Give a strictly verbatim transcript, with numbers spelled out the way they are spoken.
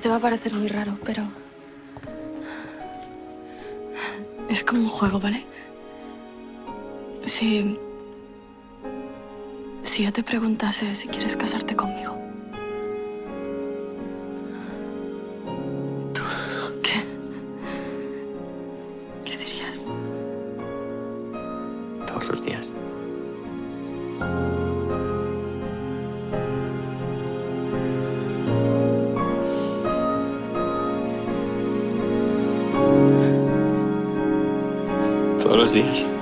te va a parecer muy raro, pero... es como un juego, ¿vale? Si... Si yo te preguntase si quieres casarte conmigo... ¿Tú qué? ¿Qué dirías? Todos los días. Todos los días.